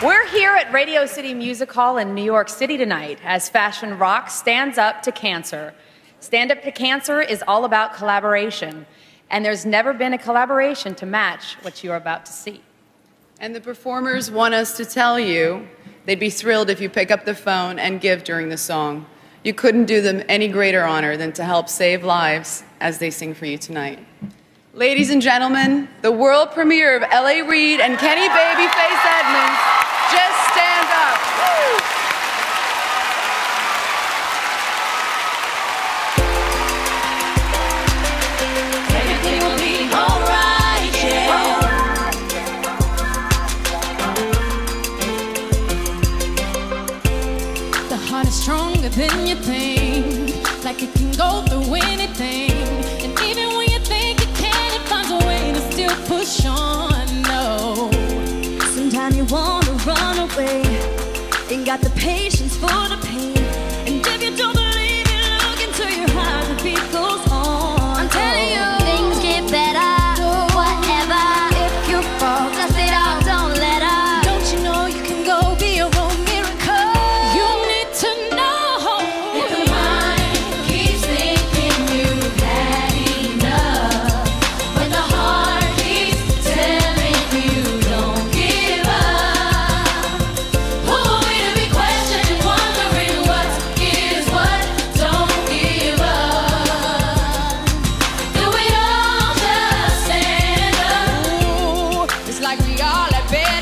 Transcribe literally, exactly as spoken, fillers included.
We're here at Radio City Music Hall in New York City tonight as Fashion Rock stands up to cancer. Stand Up to Cancer is all about collaboration, and there's never been a collaboration to match what you're about to see. And the performers want us to tell you they'd be thrilled if you pick up the phone and give during the song. You couldn't do them any greater honor than to help save lives as they sing for you tonight. Ladies and gentlemen, the world premiere of L A Reid and Kenny Babyface Edmonds, Just Stand Up. Woo! Everything will be alright, yeah. The heart is stronger than you think, like it can go through anything. And even when you think it can, it finds a way to still push on, no. Sometimes you wanna run away, ain't got the patience for the pain. And if you don't believe it, look into your eyes, the beat goes on. I'm telling you, things get better, whatever. If you fall, dust it out, don't let up. Don't you know you can go be your own miracle? You need to know. If the mind keeps thinking you've had enough, when the heart keeps telling you don't give up, who are we to be questioning, wondering what is what? Don't give up. Do it all, just stand up. Ooh, it's like we all had better.